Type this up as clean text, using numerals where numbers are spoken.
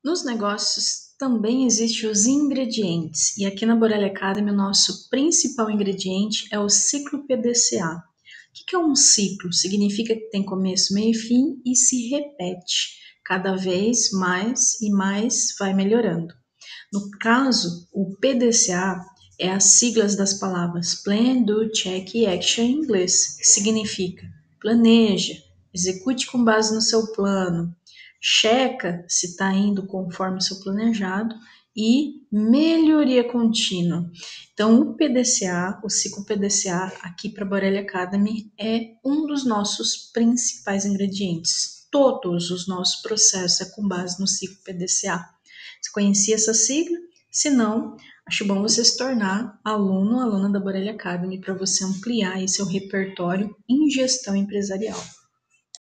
Nos negócios também existem os ingredientes, e aqui na Borelli Academy o nosso principal ingrediente é o ciclo PDCA. O que é um ciclo? Significa que tem começo, meio e fim e se repete. Cada vez mais e mais vai melhorando. No caso, o PDCA é as siglas das palavras Plan, Do, Check e Action em inglês, que significa planeja, execute com base no seu plano, checa se está indo conforme o seu planejado e melhoria contínua. Então, o PDCA, o ciclo PDCA, aqui para a Borelli Academy, é um dos nossos principais ingredientes. Todos os nossos processos é com base no ciclo PDCA. Você conhecia essa sigla? Se não, acho bom você se tornar aluno ou aluna da Borelli Academy para você ampliar aí seu repertório em gestão empresarial.